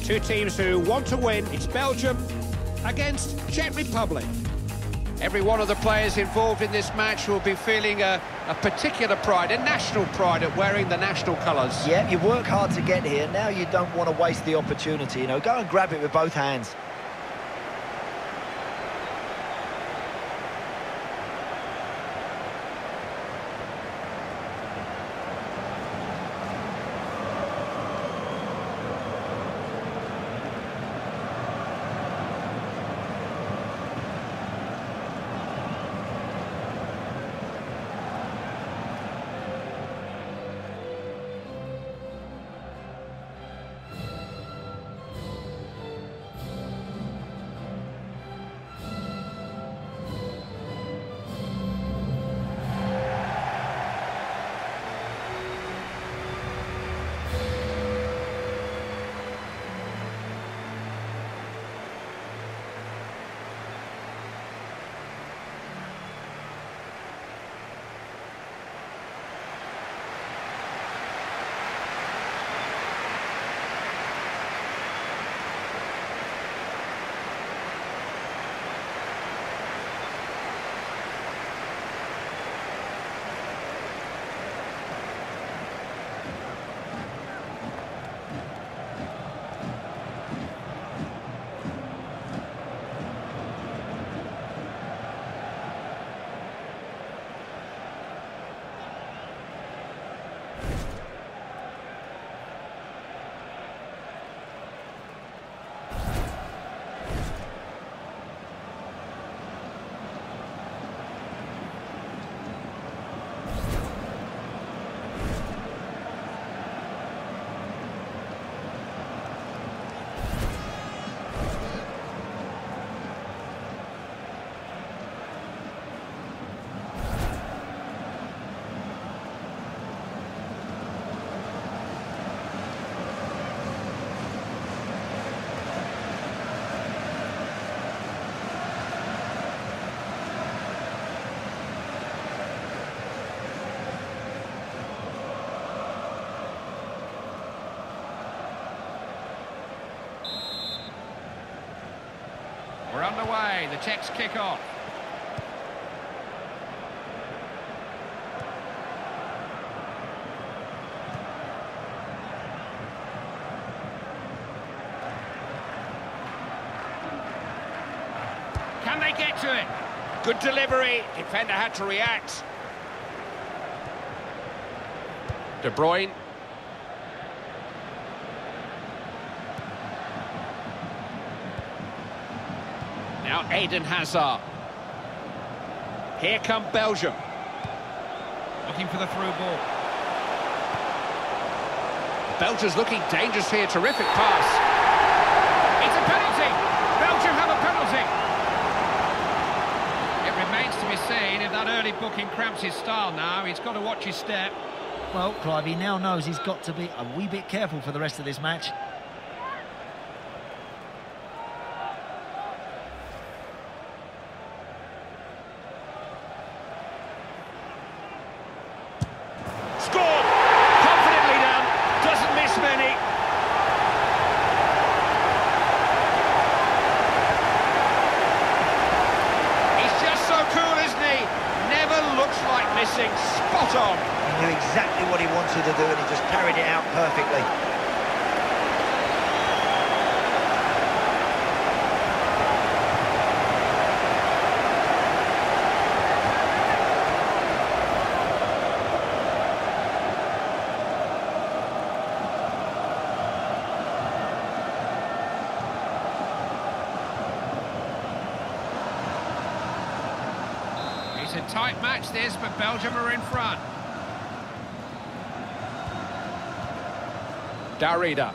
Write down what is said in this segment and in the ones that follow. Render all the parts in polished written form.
Two teams who want to win. It's Belgium against Czech Republic. Every one of the players involved in this match will be feeling a particular pride, a national pride at wearing the national colours. Yeah, you work hard to get here. Now you don't want to waste the opportunity. Go and grab it with both hands. We're underway, the Czechs kick off. Can they get to it? Good delivery, defender had to react. De Bruyne. Now Eden Hazard. Here come Belgium. Looking for the through ball. Belgium's looking dangerous here. Terrific pass. It's a penalty. Belgium have a penalty. It remains to be seen if that early booking cramps his style now. He's got to watch his step. Well, Clive, he now knows he's got to be a wee bit careful for the rest of this match. Scored! Confidently done. Doesn't miss many. He's just so cool, isn't he? Never looks like missing. Spot on. He knew exactly what he wanted to do and he just carried it out perfectly. It's a tight match this, but Belgium are in front. Darida.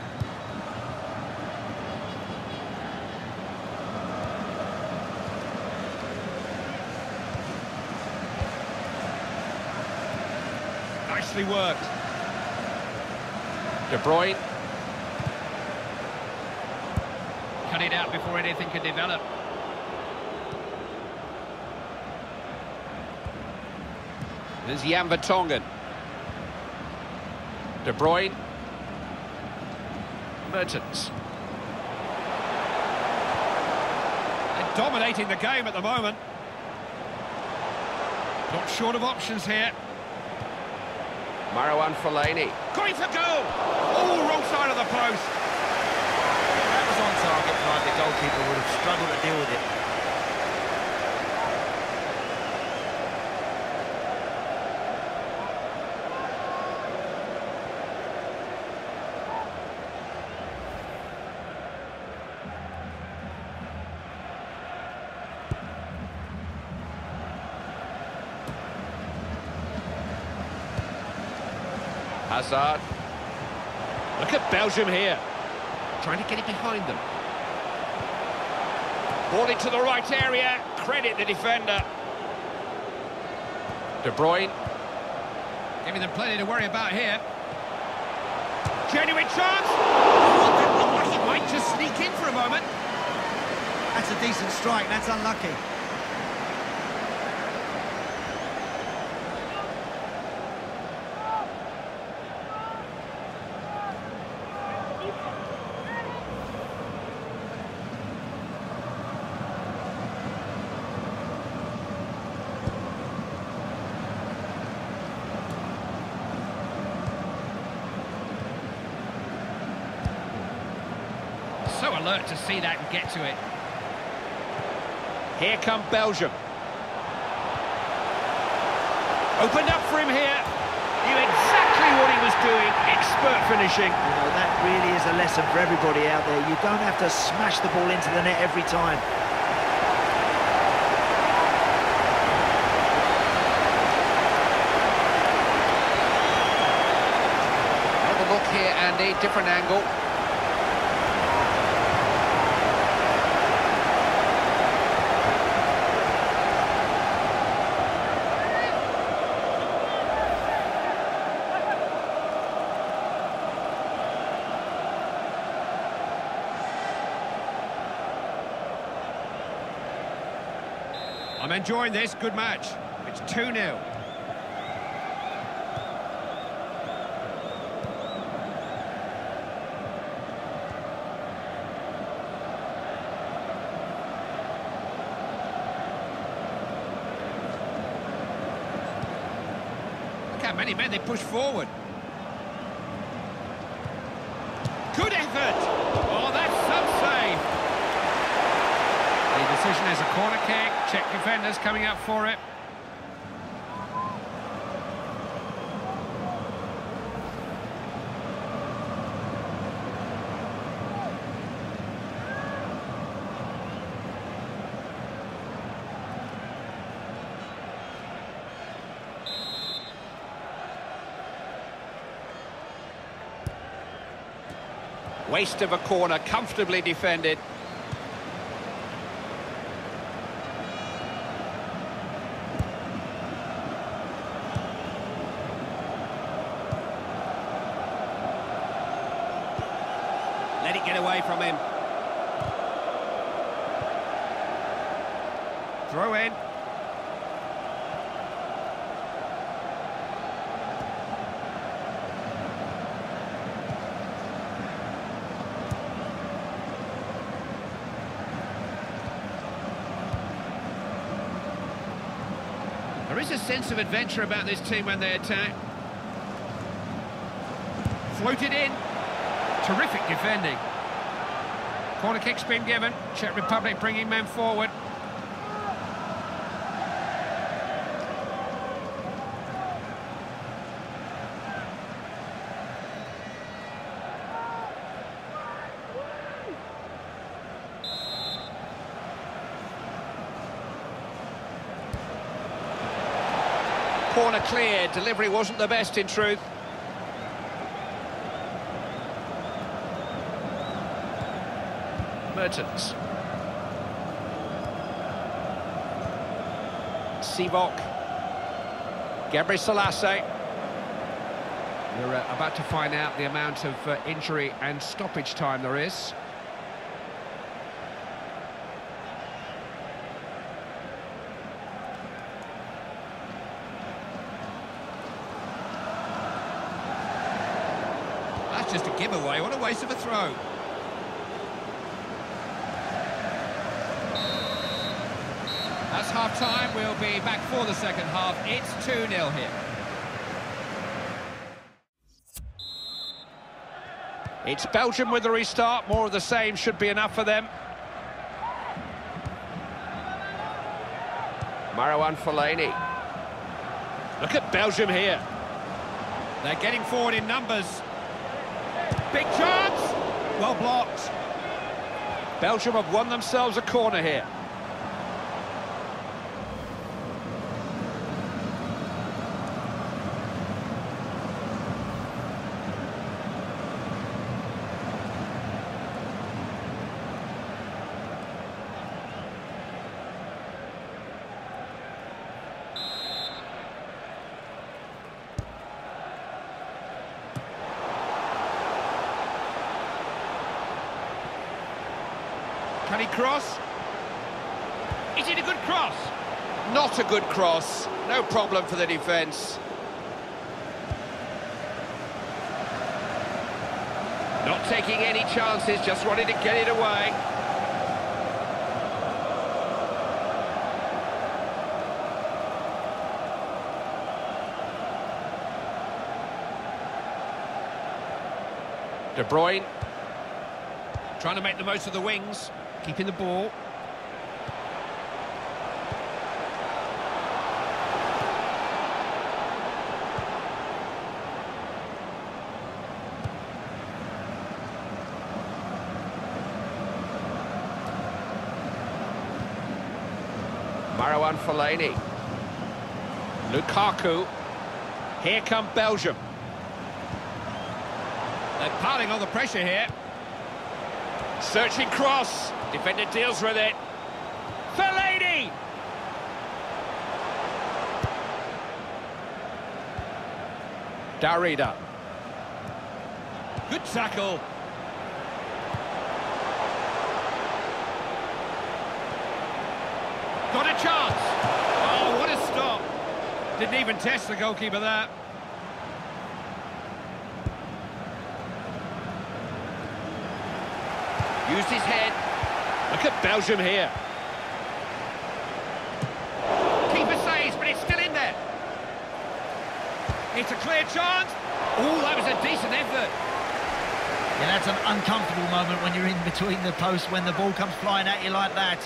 Nicely worked. De Bruyne. Cut it out before anything could develop. There's Jan Vertonghen. De Bruyne. Mertens. They're dominating the game at the moment. Not short of options here. Marouane Fellaini. Going for goal! Oh, wrong side of the post. That was on target, but the goalkeeper would have struggled to deal with it. Hazard. Look at Belgium here. Trying to get it behind them. Ball into the right area. Credit the defender. De Bruyne. Giving them plenty to worry about here. Genuine chance. Oh, that looked like it might just sneak in for a moment. That's a decent strike, that's unlucky. So alert to see that and get to it. Here come Belgium. Opened up for him here. Knew exactly what he was doing. Expert finishing. You know, that really is a lesson for everybody out there. You don't have to smash the ball into the net every time. Have a look here, Andy. Different angle. I'm enjoying this, good match. It's 2-0. Look how many men they push forward. Good effort! Oh, that's some save! The decision is a corner kick. Czech defenders coming up for it. Waste of a corner, comfortably defended. Let it get away from him. Throw in. There is a sense of adventure about this team when they attack. Floated in. Terrific defending. Corner kick's been given. Czech Republic bringing men forward. Corner clear. Delivery wasn't the best in truth. Mertens. Sivok. Gebre Selassie. We're about to find out the amount of injury and stoppage time there is. That's just a giveaway. What a waste of a throw. That's half-time. We'll be back for the second half. It's 2-0 here. It's Belgium with the restart. More of the same should be enough for them. Marouane Fellaini. Look at Belgium here. They're getting forward in numbers. Big chance! Well blocked. Belgium have won themselves a corner here. Can he cross? Is it a good cross? Not a good cross. No problem for the defence. Not taking any chances, just wanted to get it away. De Bruyne. Trying to make the most of the wings. Keeping the ball. Marouane Fellaini. Lukaku. Here come Belgium. They're piling on the pressure here. Searching cross. Defender deals with it. Fellaini! Darida. Good tackle. Got a chance. Oh, what a stop. Didn't even test the goalkeeper there. Used his head. Look at Belgium here. Keeper saves, but it's still in there. It's a clear chance. Oh, that was a decent effort. Yeah, that's an uncomfortable moment when you're in between the posts, when the ball comes flying at you like that.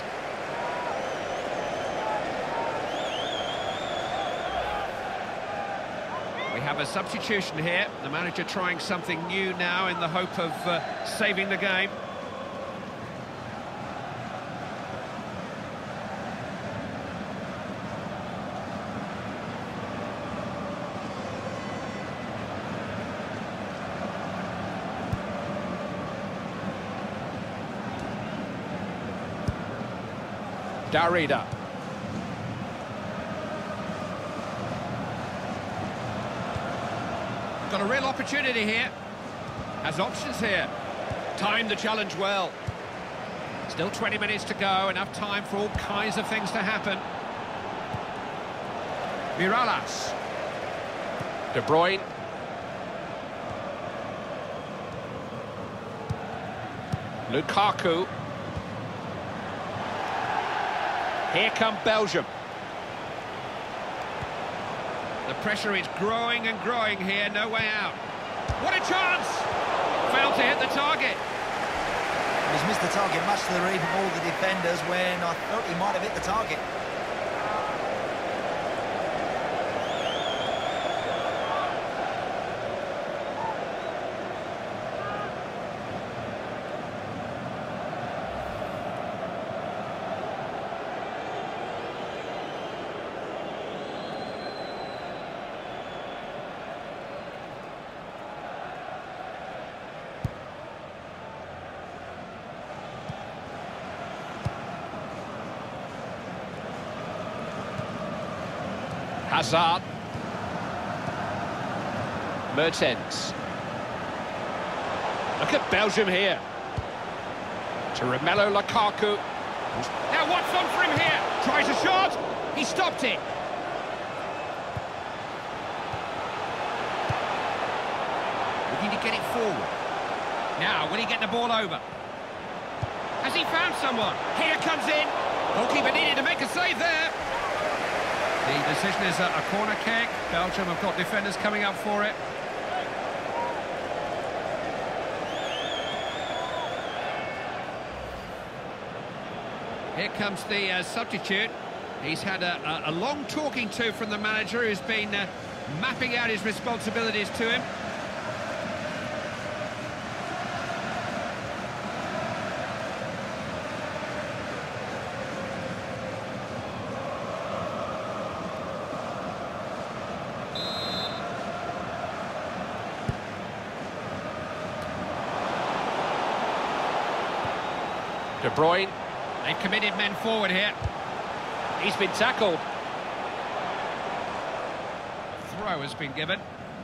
We have a substitution here. The manager trying something new now in the hope of saving the game. Darida. Got a real opportunity here. Has options here. Timed the challenge well. Still 20 minutes to go. Enough time for all kinds of things to happen. Mirallas. De Bruyne. Lukaku. Here come Belgium. The pressure is growing and growing here, no way out. What a chance! Failed to hit the target. He's missed the target much to the relief of all the defenders when I thought he might have hit the target. Hazard. Mertens. Look at Belgium here. To Romelu Lukaku. Now what's on for him here? Tries a shot. He stopped it. Looking to get it forward. Now, will he get the ball over? Has he found someone? Here comes in. Goalkeeper needed to make a save there. The decision is a corner kick. Belgium have got defenders coming up for it. Here comes the substitute. He's had a long talking to from the manager, who's been mapping out his responsibilities to him. De Bruyne. They've committed men forward here. He's been tackled. Throw has been given.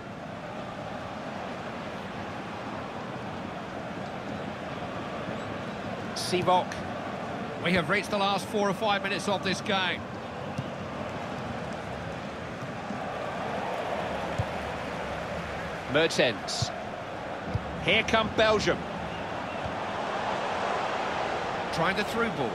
Sivok. We have reached the last 4 or 5 minutes of this game. Mertens. Here come Belgium. Trying the through ball.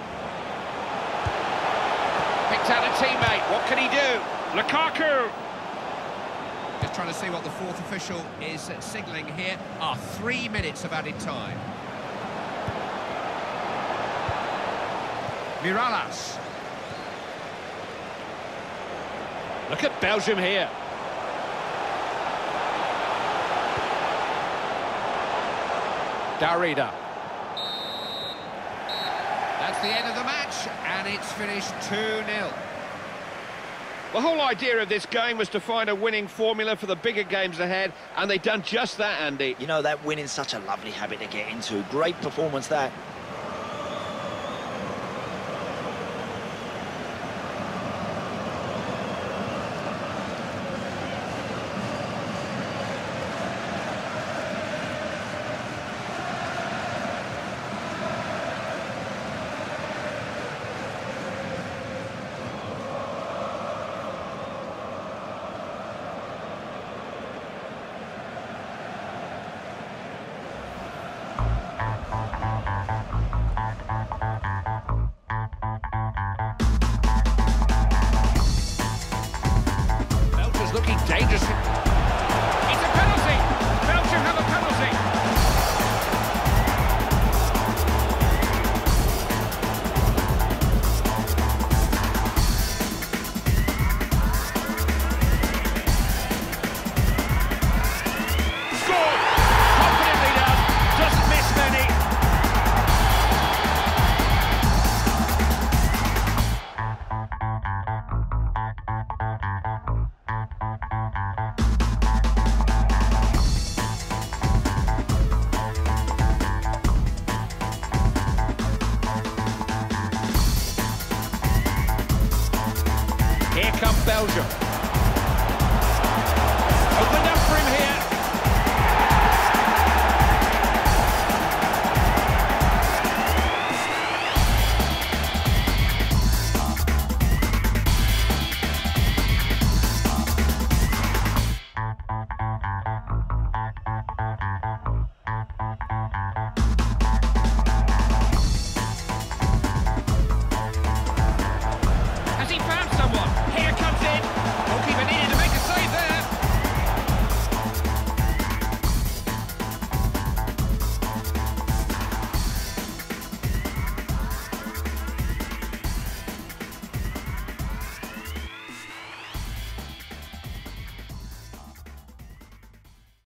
Picked out a teammate. What can he do? Lukaku! Just trying to see what the fourth official is signalling here. 3 minutes of added time. Miralas. Look at Belgium here. Darida. That's the end of the match, and it's finished 2-0. The whole idea of this game was to find a winning formula for the bigger games ahead, and they've done just that, Andy. You know, that winning's such a lovely habit to get into. Great performance, that. Looking dangerous. It's a penalty. Belgium have a penalty. Scored. Confidently done. Doesn't miss many. Here come Belgium.